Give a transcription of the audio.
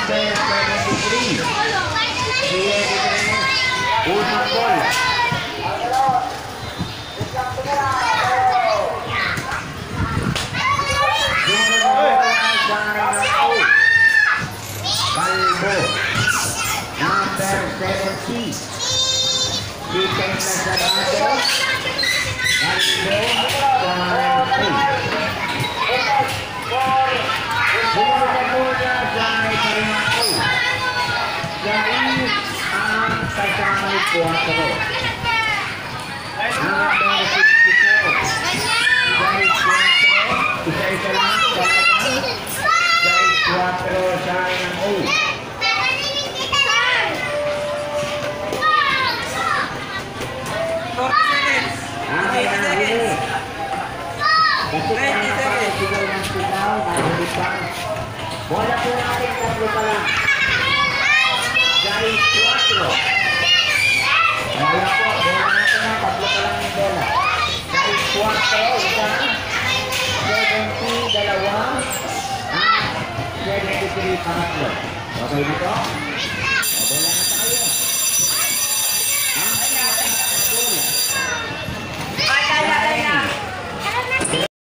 Number 73. Unang bola. Kalbo. Number 70. Defense na sa bago. Kalbo. Sumunod na muna sa Karimako. Dahil ang kasamay 4. Number 64. Dahil 4. Isa-isa lang. Dahil 4 sa Karimako. Kasi sigaw ng sigaw, narinig pa. Bola po natin, 3 pa lang. Dahil 4. Kaya po, bola natin na, 3 pa lang yung bola. Dahil 4, isa. 70, 2. 73, 4. Okay na po?